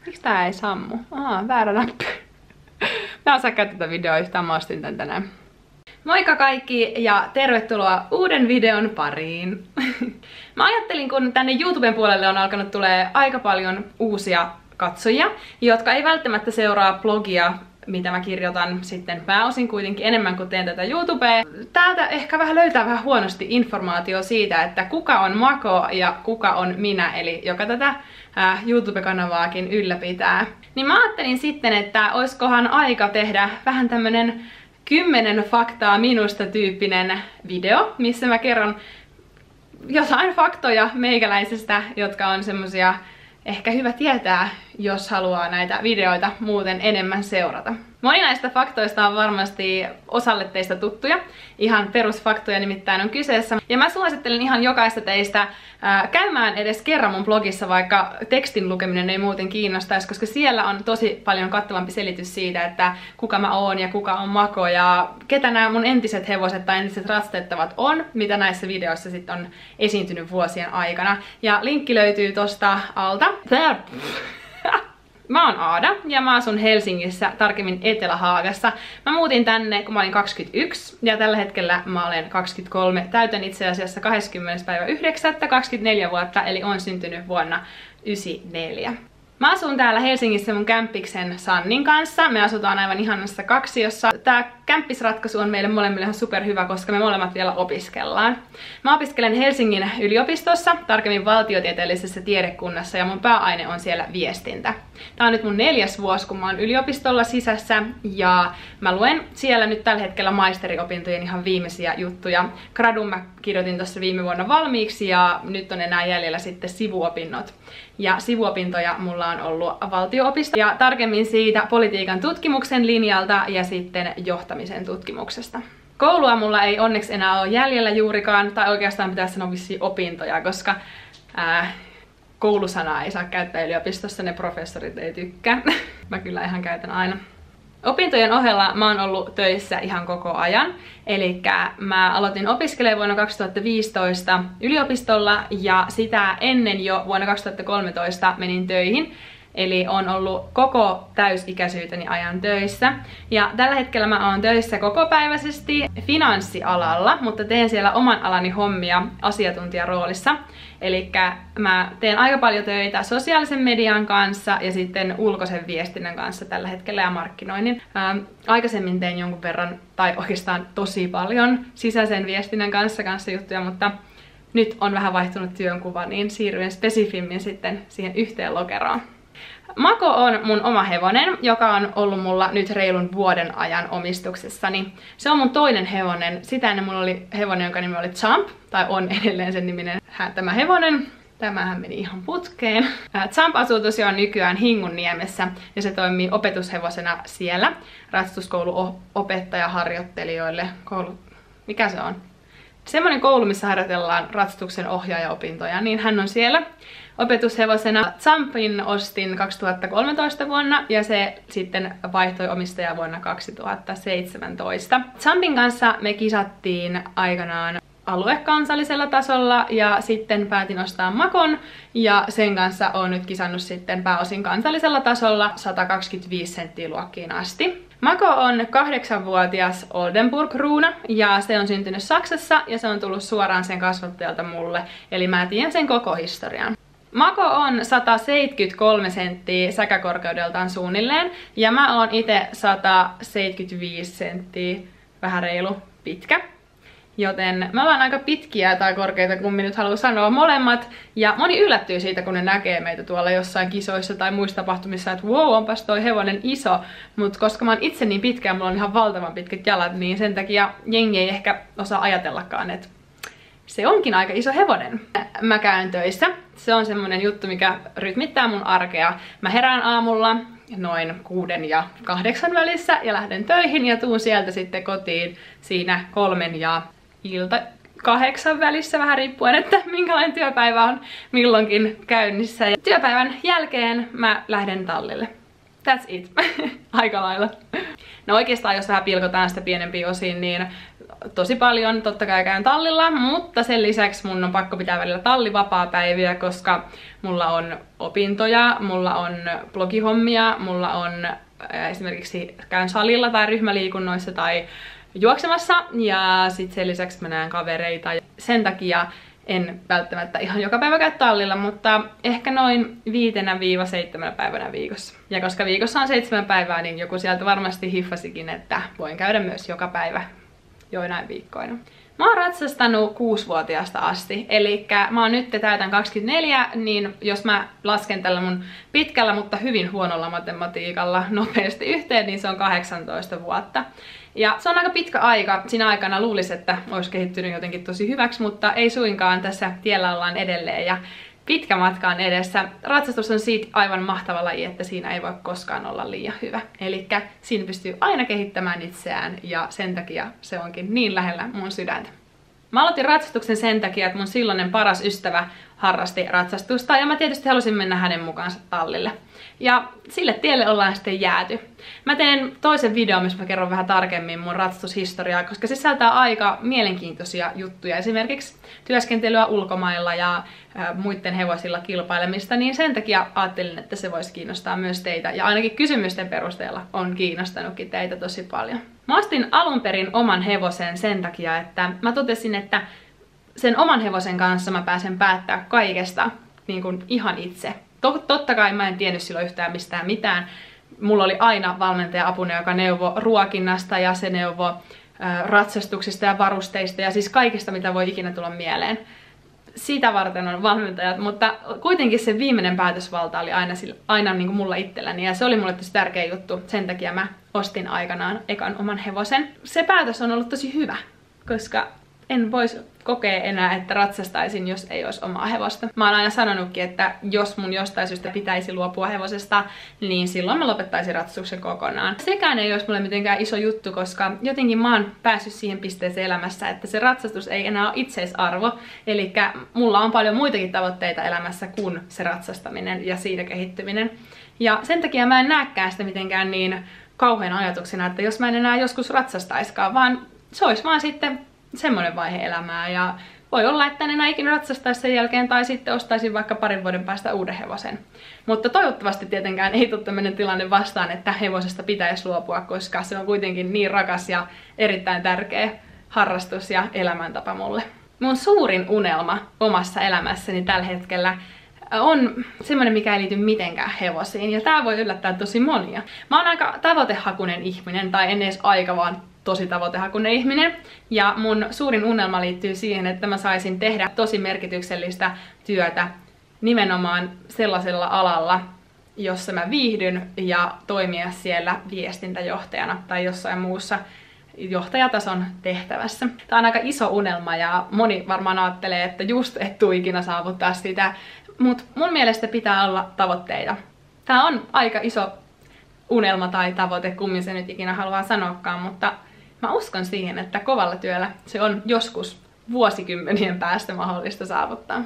Miksi tää ei sammu? Väärä näppy. Mä en osaa käyttää tätä videoa yhtään, mä ostin tän tänään. Moikka kaikki ja tervetuloa uuden videon pariin. Mä ajattelin, kun tänne YouTuben puolelle on alkanut tulee aika paljon uusia katsojia, jotka ei välttämättä seuraa blogia, mitä mä kirjoitan sitten pääosin kuitenkin enemmän kuin teen tätä YouTubea. Täältä ehkä löytää vähän huonosti informaatiota siitä, että kuka on Mako ja kuka on minä, eli joka tätä YouTube-kanavaakin ylläpitää. Niin mä ajattelin sitten, että oiskohan aika tehdä vähän tämmönen 10 faktaa minusta -tyyppinen video, missä mä kerron jotain faktoja meikäläisestä, jotka on semmosia ehkä hyvä tietää, jos haluaa näitä videoita muuten enemmän seurata. Moni näistä faktoista on varmasti osalle teistä tuttuja. Ihan perusfaktoja nimittäin on kyseessä. Ja mä suosittelen ihan jokaista teistä käymään edes kerran mun blogissa, vaikka tekstin lukeminen ei muuten kiinnostaisi, koska siellä on tosi paljon kattavampi selitys siitä, että kuka mä oon ja kuka on Mako ja ketä nämä mun entiset hevoset tai entiset ratsastettavat on, mitä näissä videoissa sitten on esiintynyt vuosien aikana. Ja linkki löytyy tosta alta. Mä oon Aada ja mä asun Helsingissä, tarkemmin Etelä-Haagassa. Mä muutin tänne, kun mä olin 21 ja tällä hetkellä mä olen 23. Täytän itse asiassa 20.9. 24 vuotta, eli on syntynyt vuonna 1994. Mä asun täällä Helsingissä mun kämppiksen Sannin kanssa. Me asutaan aivan ihanassa kaksiossa. Tää kämppisratkaisu on meille molemmille ihan superhyvä, koska me molemmat vielä opiskellaan. Mä opiskelen Helsingin yliopistossa, tarkemmin valtiotieteellisessä tiedekunnassa, ja mun pääaine on siellä viestintä. Tää on nyt mun 4. vuosi, kun mä oon yliopistolla sisässä, ja mä luen siellä nyt tällä hetkellä maisteriopintojen ihan viimeisiä juttuja. Gradun mä kirjoitin tuossa viime vuonna valmiiksi, ja nyt on enää jäljellä sitten sivuopinnot. Ja sivuopintoja mulla on ollut valtio-opisto ja tarkemmin siitä politiikan tutkimuksen linjalta ja sitten johtamisen tutkimuksesta. Koulua mulla ei onneksi enää ole jäljellä juurikaan, tai oikeastaan pitäisi sanoa vissiin opintoja, koska koulusanaa ei saa käyttää yliopistossa, ne professorit ei tykkää. Mä kyllä ihan käytän aina. Opintojen ohella mä oon ollut töissä ihan koko ajan, eli mä aloitin opiskelemaan vuonna 2015 yliopistolla ja sitä ennen jo vuonna 2013 menin töihin. Eli on ollut koko täysikäisyyteni ajan töissä. Ja tällä hetkellä mä oon töissä kokopäiväisesti finanssialalla, mutta teen siellä oman alani hommia asiantuntijaroolissa. Eli mä teen aika paljon töitä sosiaalisen median kanssa ja sitten ulkoisen viestinnän kanssa tällä hetkellä ja markkinoinnin. Aikaisemmin tein jonkun verran, tai oikeastaan tosi paljon sisäisen viestinnän kanssa juttuja, mutta nyt on vähän vaihtunut työnkuva, niin siirryin spesifimmin sitten siihen yhteen lokeroon. Mako on mun oma hevonen, joka on ollut mulla nyt reilun vuoden ajan omistuksessani. Se on mun toinen hevonen. Sitä ennen mulla oli hevonen, jonka nimi oli Champ, tai on edelleen sen niminen tämä hevonen. Tämähän meni ihan putkeen. Champ asuu tosiaan nykyään Hingunniemessä ja se toimii opetushevosena siellä. Ratsastuskouluopettajaharjoittelijoille. Mikä se on? Semmoinen koulu, missä harjoitellaan ratsastuksen ohjaajaopintoja, niin hän on siellä opetushevosena. Champin ostin 2013 vuonna ja se sitten vaihtoi omistajaa vuonna 2017. Champin kanssa me kisattiin aikanaan aluekansallisella tasolla ja sitten päätin ostaa Makon ja sen kanssa olen nyt kisannut sitten pääosin kansallisella tasolla 125 senttiä luokkiin asti. Mako on 8-vuotias Oldenburg-ruuna ja se on syntynyt Saksassa ja se on tullut suoraan sen kasvattajalta mulle, eli mä tiedän sen koko historian. Mako on 173 senttiä säkäkorkeudeltaan suunnilleen ja mä oon itse 175 senttiä, vähän reilu pitkä. Joten me ollaan aika pitkiä tai korkeita, kun minä nyt haluan sanoa molemmat. Ja moni yllättyy siitä, kun ne näkee meitä tuolla jossain kisoissa tai muissa tapahtumissa, että wow, onpas toi hevonen iso. Mutta koska mä oon itse niin pitkä ja mulla on ihan valtavan pitkät jalat, niin sen takia jengi ei ehkä osaa ajatellakaan, että se onkin aika iso hevonen. Mä käyn töissä. Se on semmonen juttu, mikä rytmittää mun arkea. Mä herään aamulla noin 6 ja 8 välissä ja lähden töihin ja tuun sieltä sitten kotiin siinä 3 ja 8 välissä, vähän riippuen, että minkälainen työpäivä on milloinkin käynnissä. Ja työpäivän jälkeen mä lähden tallille. That's it. Aika lailla. No oikeastaan, jos vähän pilkotaan sitä pienempiin osiin, niin tosi paljon, totta kai käyn tallilla, mutta sen lisäksi mun on pakko pitää välillä tallivapaapäiviä, koska mulla on opintoja, mulla on blogihommia, mulla on esimerkiksi käyn salilla tai ryhmäliikunnoissa tai juoksemassa, ja sitten sen lisäksi mä näen kavereita. Sen takia en välttämättä ihan joka päivä käy tallilla, mutta ehkä noin 5–7 päivänä viikossa. Ja koska viikossa on 7 päivää, niin joku sieltä varmasti hiffasikin, että voin käydä myös joka päivä joinain viikkoina. Mä oon ratsastanut 6-vuotiaasta asti, eli mä oon nyt täytän 24, niin jos mä lasken tällä mun pitkällä, mutta hyvin huonolla matematiikalla nopeasti yhteen, niin se on 18 vuotta. Ja se on aika pitkä aika. Siinä aikana luulisi, että olisi kehittynyt jotenkin tosi hyväksi, mutta ei suinkaan. Tässä tiellä ollaan edelleen ja pitkä matka on edessä. Ratsastus on siitä aivan mahtava laji, että siinä ei voi koskaan olla liian hyvä. Elikkä siinä pystyy aina kehittämään itseään ja sen takia se onkin niin lähellä mun sydäntä. Mä aloitin ratsastuksen sen takia, että mun silloinen paras ystävä harrasti ratsastusta ja mä tietysti halusin mennä hänen mukaansa tallille. Ja sille tielle ollaan sitten jääty. Mä teen toisen videon, missä mä kerron vähän tarkemmin mun ratsastushistoriaa, koska se sisältää aika mielenkiintoisia juttuja. Esimerkiksi työskentelyä ulkomailla ja muiden hevosilla kilpailemista, niin sen takia ajattelin, että se voisi kiinnostaa myös teitä. Ja ainakin kysymysten perusteella on kiinnostanutkin teitä tosi paljon. Mä ostin alun perin oman hevosen sen takia, että mä totesin, että sen oman hevosen kanssa mä pääsen päättää kaikesta niin kuin ihan itse. Totta kai mä en tiennyt silloin yhtään mistään mitään. Mulla oli aina valmentaja apuna, joka neuvoi ruokinnasta ja se neuvoi ratsastuksista ja varusteista ja siis kaikesta, mitä voi ikinä tulla mieleen. Sitä varten on valmentajat, mutta kuitenkin se viimeinen päätösvalta oli aina niin kuin mulla itselläni ja se oli mulle tosi tärkeä juttu. Sen takia mä ostin aikanaan ekan oman hevosen. Se päätös on ollut tosi hyvä, koska en voisi kokea enää, että ratsastaisin, jos ei olisi omaa hevosta. Mä oon aina sanonutkin, että jos mun jostain syystä pitäisi luopua hevosesta, niin silloin mä lopettaisin ratsastuksen kokonaan. Sekään ei olisi mulle mitenkään iso juttu, koska jotenkin mä oon päässyt siihen pisteeseen elämässä, että se ratsastus ei enää ole itseisarvo. Eli mulla on paljon muitakin tavoitteita elämässä kuin se ratsastaminen ja siitä kehittyminen. Ja sen takia mä en näekään sitä mitenkään niin kauhean ajatuksena, että jos mä en enää joskus ratsastaiskaan, vaan se olisi vaan sitten semmoinen vaihe elämää ja voi olla, että en enää ikinä ratsastaisi sen jälkeen tai sitten ostaisin vaikka 2 vuoden päästä uuden hevosen. Mutta toivottavasti tietenkään ei tule tämmöinen tilanne vastaan, että hevosesta pitäisi luopua, koska se on kuitenkin niin rakas ja erittäin tärkeä harrastus ja elämäntapa mulle. Mun suurin unelma omassa elämässäni tällä hetkellä on semmoinen, mikä ei liity mitenkään hevosiin ja tää voi yllättää tosi monia. Mä oon aika tavoitehakunen ihminen, tai en edes aika, vaan tosi tavoitehakunen ihminen. Ja mun suurin unelma liittyy siihen, että mä saisin tehdä tosi merkityksellistä työtä nimenomaan sellaisella alalla, jossa mä viihdyn ja toimia siellä viestintäjohtajana tai jossain muussa johtajatason tehtävässä. Tää on aika iso unelma ja moni varmaan ajattelee, että just et tuu ikinä saavuttaa sitä, mutta mun mielestä pitää olla tavoitteita. Tää on aika iso unelma tai tavoite, kummin se nyt ikinä haluaa sanoakaan, mutta mä uskon siihen, että kovalla työllä se on joskus vuosikymmenien päästä mahdollista saavuttaa.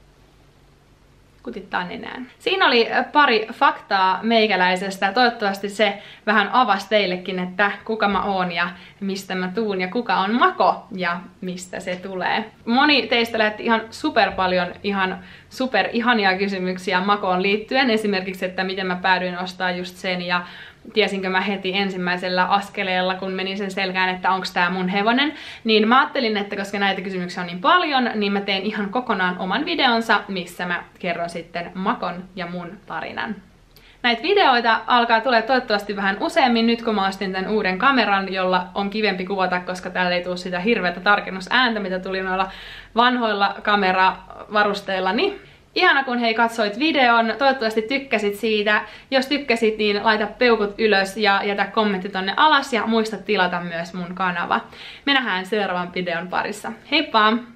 Kutittaa nenään. Siinä oli pari faktaa meikäläisestä. Toivottavasti se vähän avasi teillekin, että kuka mä oon ja mistä mä tuun ja kuka on Mako ja mistä se tulee. Moni teistä lähetti ihan super paljon ihan super ihania kysymyksiä Makoon liittyen. Esimerkiksi, että miten mä päädyin ostaa just sen ja tiesinkö mä heti ensimmäisellä askeleella, kun menin sen selkään, että onko tää mun hevonen, niin mä ajattelin, että koska näitä kysymyksiä on niin paljon, niin mä teen ihan kokonaan oman videonsa, missä mä kerron sitten Makon ja mun tarinan. Näitä videoita alkaa tulee toivottavasti vähän useammin nyt, kun mä ostin tän uuden kameran, jolla on kivempi kuvata, koska täällä ei tule sitä hirveätä tarkennusääntä, mitä tuli noilla vanhoilla kameravarusteillani. Ihana kun hei katsoit videon, toivottavasti tykkäsit siitä. Jos tykkäsit, niin laita peukut ylös ja jätä kommentti tonne alas ja muista tilata myös mun kanava. Me nähdään seuraavan videon parissa. Heippa!